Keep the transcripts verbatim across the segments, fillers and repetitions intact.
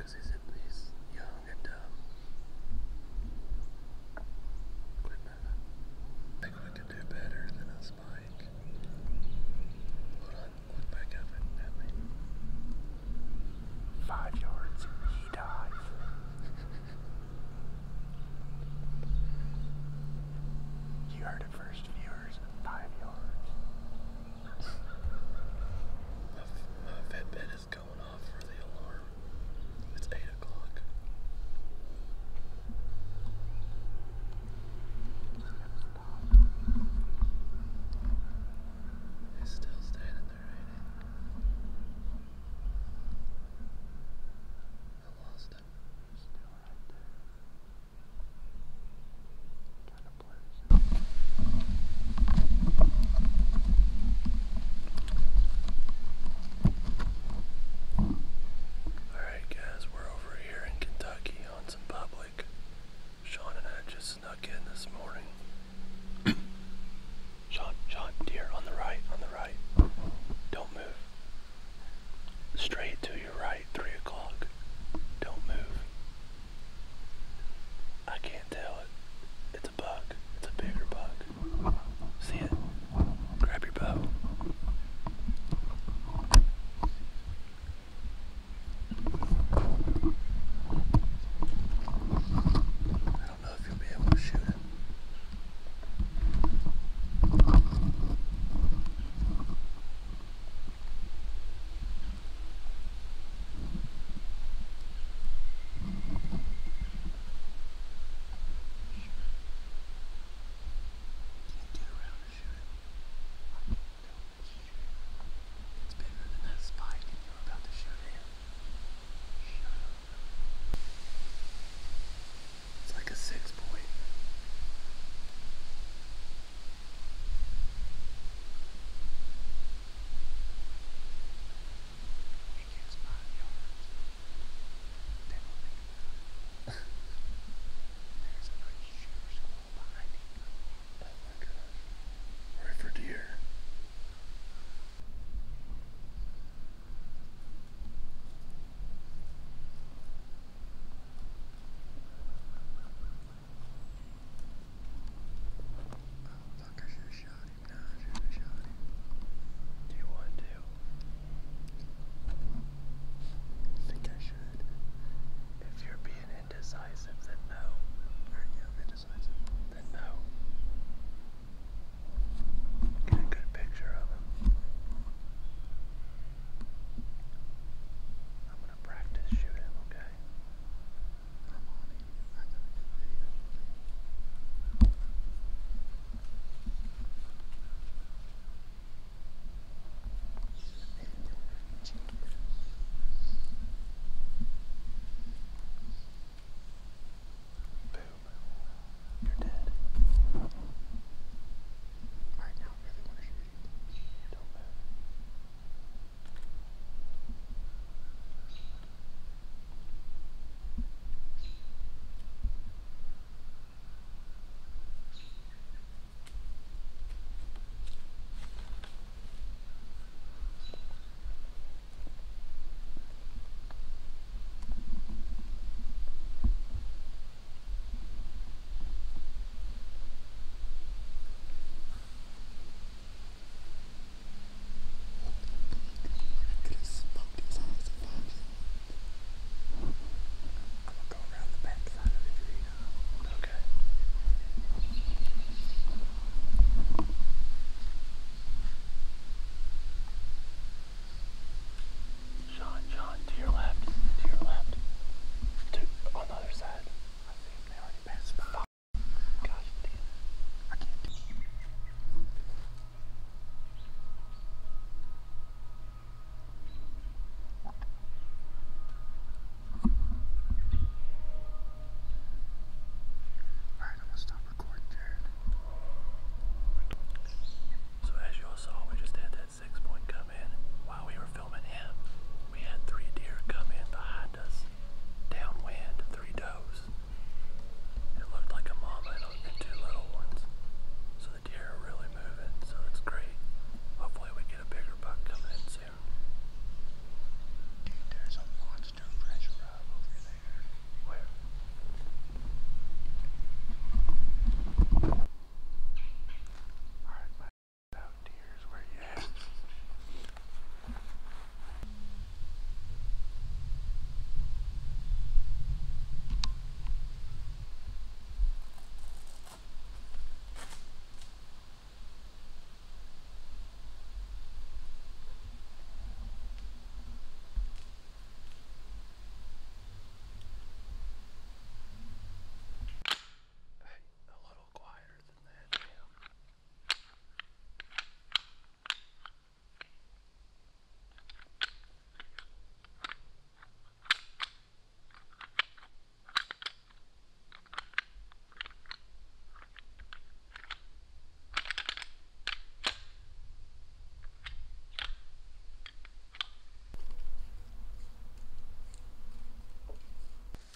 because he's, he's young and dumb. Quit moving. I think we could do better than a spike. Hold on, look back up at me. Five yards, he dies. You heard it first, viewers. Five yards. My, my Fitbit is going off for the alarm. It's eight o'clock.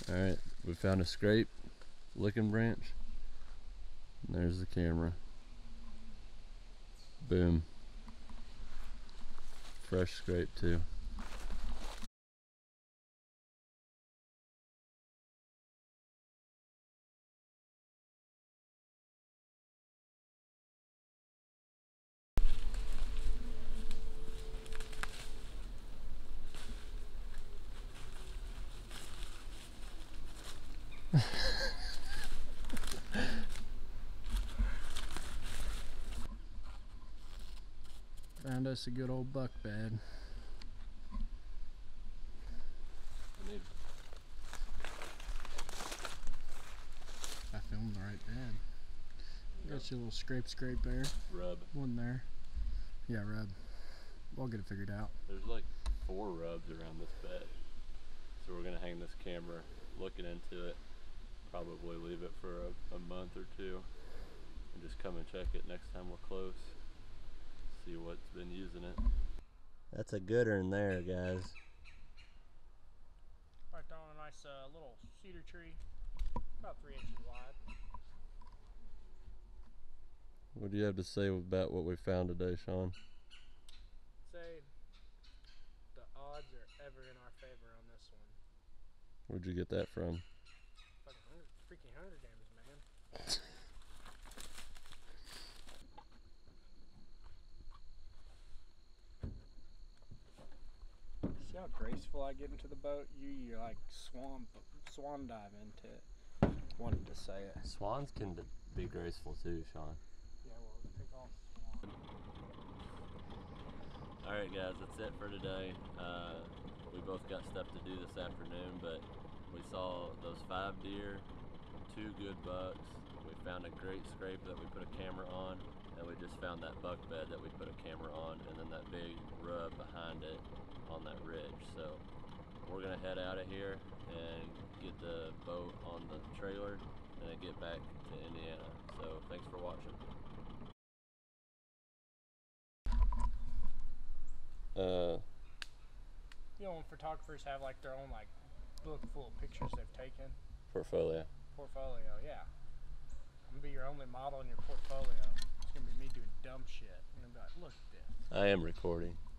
Alright, we found a scrape licking branch. And there's the camera. Boom. Fresh scrape too. Found us a good old buck bed. I filmed the right bed. Got your little scrape scrape there. Rub. One there. Yeah, rub. We'll get it figured out. There's like four rubs around this bed. So we're gonna hang this camera, looking into it, probably leave it for a, a month or two, and just come and check it next time we're close. See what's been using it. That's a gooder in there, guys. Right down a nice uh, little cedar tree, about three inches wide. What do you have to say about what we found today, Sean? Say the odds are ever in our favor on this one. Where'd you get that from? Fucking hunger, freaking Hunger Games, man. See how graceful I get into the boat? You, you like swan, swan dive into it. Wanted to say it. Swans can be graceful too, Sean. Yeah, well, let's take off swan. Alright guys, that's it for today. Uh, we both got stuff to do this afternoon, but we saw those five deer, two good bucks. We found a great scrape that we put a camera on, and we just found that buck bed that we put a camera on, and then that big rub behind it on that ridge. So we're gonna head out of here and get the boat on the trailer and then get back to Indiana. So thanks for watching. Uh, You know when photographers have like their own like book full of pictures they've taken? portfolio. Portfolio, yeah. I'm gonna be your only model in your portfolio. It's gonna be me doing dumb shit. You're gonna be like, look at this. I am recording.